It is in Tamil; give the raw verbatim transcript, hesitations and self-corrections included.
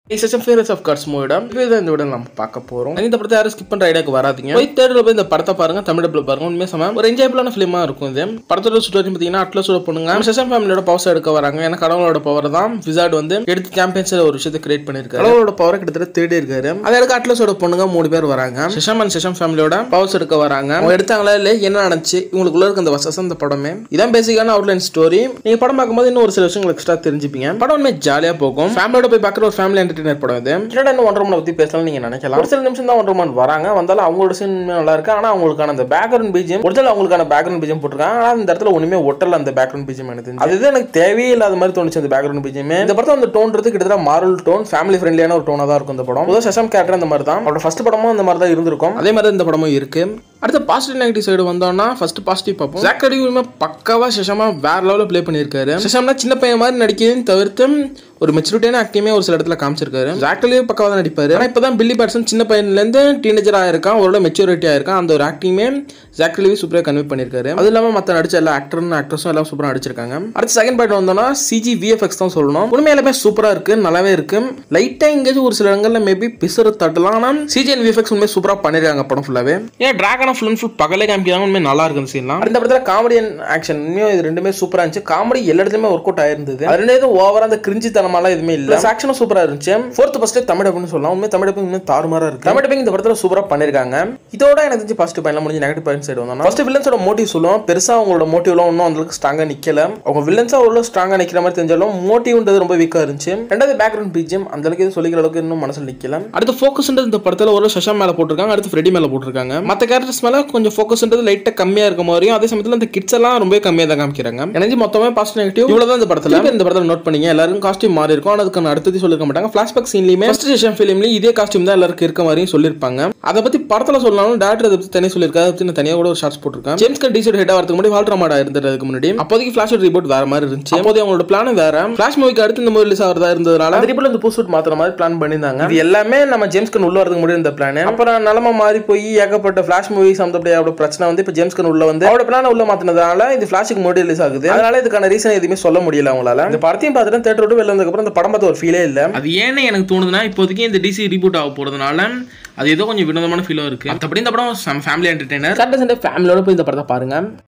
Shazam Fears of Gods மூவியோட இந்த வீடியோ நம்ம பார்க்க போறோம். இந்த படத்தை யாரும் ஸ்கிப் பண்ற ஐடியாக்கு வராதீங்க. போய் தேட்டர்ல போய் இந்த படத்தை பாருங்க, தமிழ் டப்ல பாருங்க. உண்மையா சம ஒரு என்ஜாயபிளான ஃபிலிமா இருக்கும். இது படத்தோட ஸ்டோரி பாத்தீங்கன்னா அட்லஸோட பொண்ணுங்க ஷசாம் ஃபேமிலியோட பவர்ஸ் எடுக்க வராங்க. ஏன்னா கடவுளோட பவர் தான் விசார்ட் வந்து எடுத்து சாம்பியன்ஸ்ல ஒரு விஷயத்தை கிரியேட் பண்ணிருக்காரு. கடவுளோட பவரை கிட்டத்தட்ட தேடி இருக்காரு. அதை எடுக்க அட்லஸோட பொண்ணுங்க மூணு பேர் வராங்க. ஷசாம் அண்ட் ஷசாம் ஃபேமிலியோட பவர்ஸ் எடுக்க வராங்க. அவங்க எடுத்தாங்களா இல்ல என்ன நடந்துச்சு இவங்களுக்குள்ள இருக்க அந்த வசசம் இந்த படமே இதான் பேசிக்கான அவுட்லைன் ஸ்டோரி. நீங்க படம் பார்க்கும்போது இன்னும் ஒரு சில விஷயங்கள் எக்ஸ்ட்ரா தெரிஞ்சுப்பீங்க. படம் உண்மையா ஜாலியா போகும். ஃபேமிலியோட போய் பார்க்குற ஒரு ஃபேமிலி என்டர்டெய்னர் படம் இது. ஒன்றரை மணி பத்தி பேசலாம் நீங்க நினைக்கலாம். ஒரு சில நிமிஷம் தான் ஒன்றரை மணி வராங்க. வந்தாலும் அவங்களோட சீன் நல்லா இருக்கு. ஆனா அவங்களுக்கான அந்த பேக்ரவுண்ட் பிஜிஎம் ஒரிஜினல் அவங்களுக்கான பேக்ரவுண்ட் பிஜிஎம் போட்டுருக்காங்க. ஆனா இந்த இடத்துல ஒண்ணுமே ஒட்டல. அந்த பேக்ரவுண்ட் பிஜிஎம் எனக்கு அது எனக்கு தேவையே இல்லாத மாதிரி தோணுச்சு. அந்த பேக்ரவுண்ட் பிஜிஎம் இந்த படத்தை அந்த டோன்றது கிட்டத்தட்ட மாரல் டோன், ஃபேமிலி ஃப்ரெண்ட்லியான ஒரு டோனா தான் இருக்கும் இந்த படம். முதல் ஷசாம் கேரக்டர் அந்த மாதிரி தான். அவரோட ஃபர்ஸ்ட் படமும் அந்த மாதிரி தான் இருந்திருக்கும். அதே மாதிரி இந்த படமும் இருக்கு. அடுத்த பாசிட்டிவ் நெகட்டிவ் சைடு வந்தோம்னா ஃபர்ஸ்ட் பாசிட்டிவ் பார்ப்போம். ஜாக்கடி பக்காவா ஷசாமா வேற லெவலில் ப்ளே பண்ணியிருக்காரு. ஷசாம்னா சின்ன பையன் மாதிரி நடிக்கிறதுன்னு தவிர்த்து ஒரு மெச்சூரிட்டியான ஆக்டிமே ஒரு சில இடத்துல காமிச்சிருக்காரு. ஜாக்கலியும் பக்காவா தான் நடிப்பாரு. ஆனால் இப்போ தான் பில்லி பேட்சன் சின்ன பையன்லேருந்து டீனேஜர் ஆயிருக்கான், ஒரு மெச்சூரிட்டி ஆயிருக்கான். அந்த ஒரு ஆக்டிங்குமே ஜாக்கலியும் சூப்பராக கன்வே பண்ணியிருக்காரு. அது இல்லாமல் மற்ற நடிச்ச எல்லா ஆக்டரும் ஆக்ட்ரஸும் எல்லாம் சூப்பராக நடிச்சிருக்காங்க. அடுத்த செகண்ட் பாயிண்ட் வந்தோம்னா சிஜி விஎஃப்எக்ஸ் தான் சொல்லணும். உண்மையிலுமே சூப்பராக இருக்கு, நல்லாவே இருக்கு. லைட்டாக எங்கேயும் ஒரு சில இடங்களில் மேபி பிசர் தட்டலாம். ஆனால் சிஜி அண்ட் விஎஃப்எக்ஸ் உண்மையை சூப்பராக பண்ணிருக்காங்க படம் ஃபுல்லாவே. ஏன் டிராகன் ஃபுல் அண்ட் ஃபுல் பகலே காமிக்கிறாங்க. உண்மையை நல்லா இருக்கு சீன்லாம். இந்த படத்தில் காமெடி அண்ட் ஆக்ஷன் உண்மையும் இது ரெண்டுமே சூப்பராக இருந்துச்சு. காமெடி எல்லா இடத்துலையுமே ஒர்க் அவுட் ஆயிருந்தது. அது ரெண்டு ஓவரா அந்த கிரிஞ்சி தனமாலாம் எதுவுமே இல்லை. ஆக்ஷனும் சூப்பரா இருந்துச்சு. ஃபோர்த் ஃபர்ஸ்ட் தமிழ் டப்பிங் சொல்லலாம். உண்மை தமிழ் டப்பிங் இன்னும் தாறுமாறா இருக்கு. தமிழ் டப்பிங் இந்த படத்துல சூப்பரா பண்ணிருக்காங்க. இதோட எனக்கு தெரிஞ்சு ஃபர்ஸ்ட் பாயிண்ட்ல முடிஞ்ச நெகட்டிவ் பாயிண்ட் சைடு வந்தோம்னா ஃபர்ஸ்ட் வில்லன்ஸோட மோட்டிவ் சொல்லுவோம். பெருசா அவங்களோட மோட்டிவ்லாம் ஒன்றும் அந்த அளவுக்கு ஸ்ட்ராங்கா நிக்கல. அவங்க வில்லன்ஸா அவ்வளோ ஸ்ட்ராங்கா நிக்கிற மாதிரி தெரிஞ்சாலும் மோட்டிவ்ன்றது ரொம்ப வீக்கா இருந்துச்சு. ரெண்டாவது பேக்ரவுண்ட் பிஜிஎம் அந்த அளவுக்கு எதுவும் சொல்லிக்கிற அளவுக்கு இன்னும் மனசுல நிக்கல. அடுத்து ஃபோக்கஸ்ன்றது இந்த படத்துல ஒரு ஷசாம் மேல போட்டிருக்காங்க, அடுத்து ஃப்ரெடி மேல போட்டிருக்காங்க. மற்ற கேரக்டர்ஸ் மேல கொஞ்சம் ஃபோக்கஸ்ன்றது லைட்டா கம்மியா இருக்க மாதிரியும் அதே சமயத்துல இந்த கிட்ஸ் எல்லாம் ரொம்ப கம்மியா தான் காமிக்கிறாங்க. எனக்கு மொத்தமே பாசிட்டிவ் நெகட்டிவ் இவ்வளவுதான் இந்த படத்துல. இந்த படத்துல நோட் பண்ணீங்க எல்லாரும் காஸ்டியூம் மாறி இருக்கும். அதுக்கு அடுத்தது சொல்லிருக்க மாட்டாங்க. ஃபிளாஷ்பேக் சீன்லயுமே ஃபர்ஸ்ட் ஷசாம் ஃபிலிம்லயும் இதே காஸ்டியூம் தான் எல்லாருக்கும் இருக்க மாதிரியும் சொல்லிருப்பாங்க. அதை பத்தி படத்துல சொல்லணும். டேரக்டர் அதை பத்தி தனியாக சொல்லியிருக்காரு. அதை பத்தி தனியாக கூட ஒரு ஷார்ட்ஸ் போட்டிருக்கேன். ஜேம்ஸ் கன் டிசைட் ஹெட் ஆகிறதுக்கு முன்னாடி வால்டர் மாடா இருந்ததுக்கு முன்னாடி அப்போதைக்கு ஃபிளாஷ் ரிபோர்ட் வேற மாதிரி இருந்துச்சு. அப்போதைக்கு அவங்களோட பிளான் வேற. ஃபிளாஷ் மூவிக்கு அடுத்து இந்த மூவி ரிலீஸ் ஆகிறதா இருந்ததுனால அந்த ரிபோர்ட் இந்த புதுசூட் மாத்திர மாதிரி பிளான் பண்ணியிருந்தாங்க. இது எல்லாமே நம்ம ஜேம்ஸ் கன் உள்ள வரதுக்கு முன்னாடி இந்த பிளான். அப்புறம் நிலமை மாறி போய் ஏகப்பட்ட ஃபிளாஷ் மூவி சம்பந்தப்பட்ட பிரச்சனை வந்து இப்போ ஜேம்ஸ் கன் உள்ள வந்து அவரோட பிளான் உள்ள மாத்தினதால இது ஃபிளாஷுக்கு முன்னாடி ரிலீஸ் ஆகுது. அதனால இதுக்கான ரீசன் எதுவுமே சொல்ல முடியல அவங்களால. இந்த படத்தையும் பார்த்துட்டு தேட்டர் விட்டு வெளில வந்ததுக்கு அப்புறம் இந்த படம் பார்த்து ஒரு ஃபீலே இல்லை. அது ஏன்னு எனக்கு தோணுதுன்னா இப்போதைக்கு இந்த டிசி ரீபூட் ஆக போறதுனால அது ஏதோ கொஞ்சம் வினோதமான ஃபீலாக இருக்கு. மற்றபடி இந்த படம் ஃபேமிலி என்டர்டெய்னர். சாட்டர்டே சண்டே ஃபேமிலியோட போய் இந்த படத்தை பாருங்க.